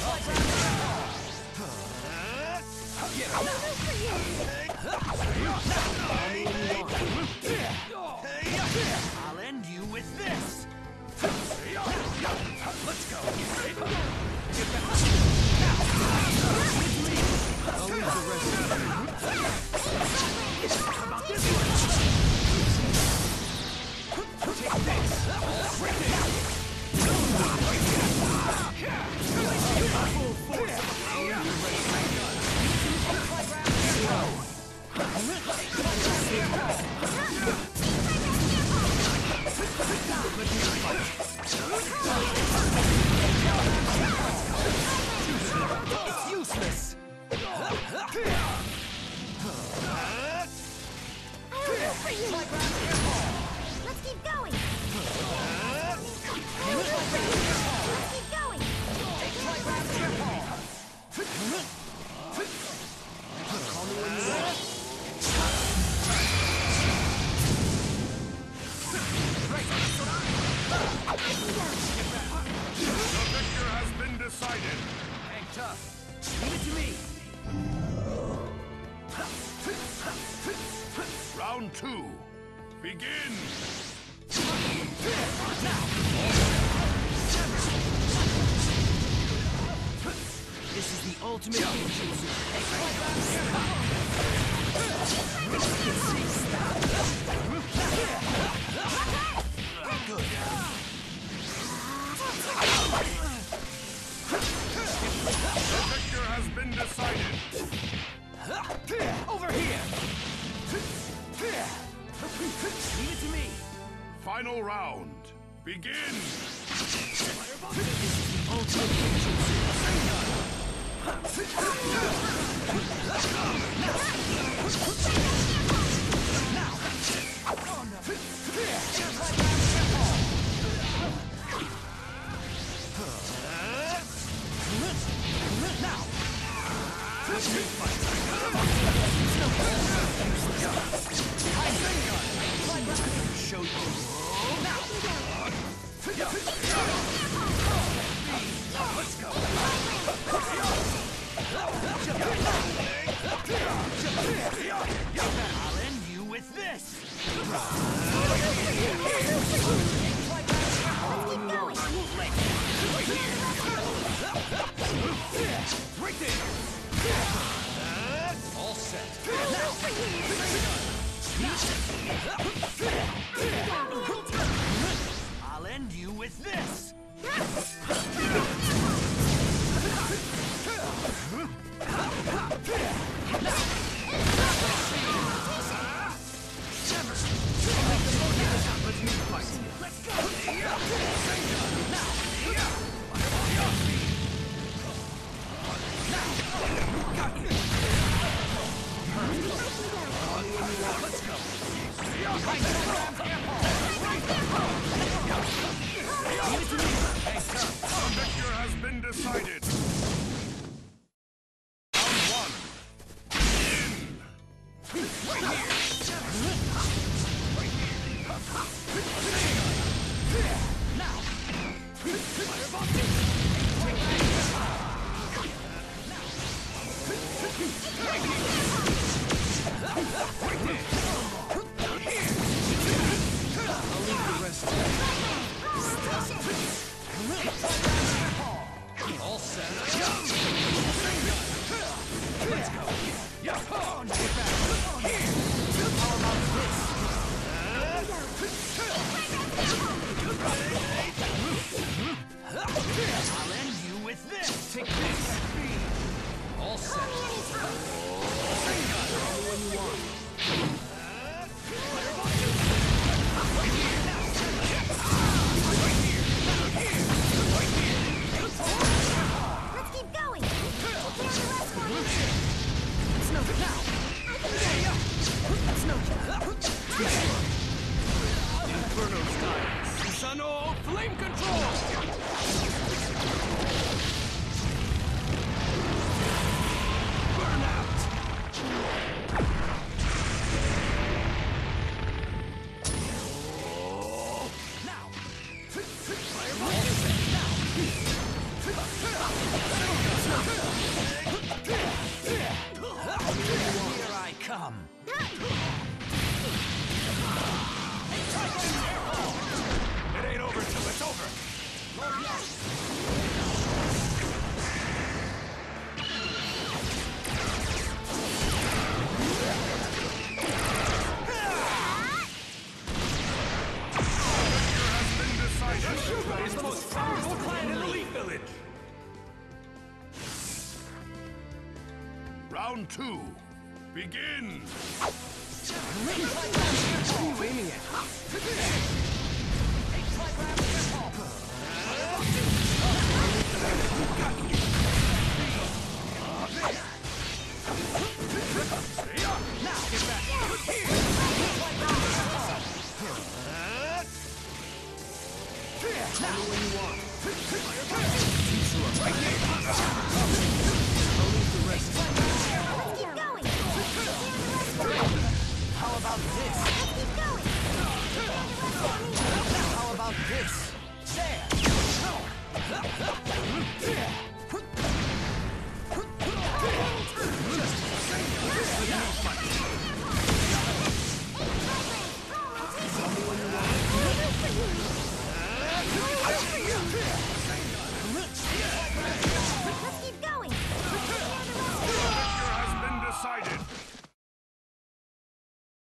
I'll end you with this. Let's go. I'll leave the rest of you. How about this one? Take this. Full force. I'll leave the rest of It's useless. For you. Let's keep going. Let's keep going. The victor has been decided. Hang tough. Leave it to me. Round 2. Begin. This is the ultimate ninjutsu. Good. The victor has been decided. Over here. Leave it to me. Final round. Begin. Ultimate ninjutsu. Show you. Let's go. I'll end you with this. Right there. All set. I'll end you with this. Let's go. Let's go. The victor has been decided. Round 1. Begin. Now. I'll leave the rest of you. All set. most powerful clan in the Leaf Village! Round 2. Begin! What are you aiming at? Let's keep going. How about this? Let's keep going. How about this? There!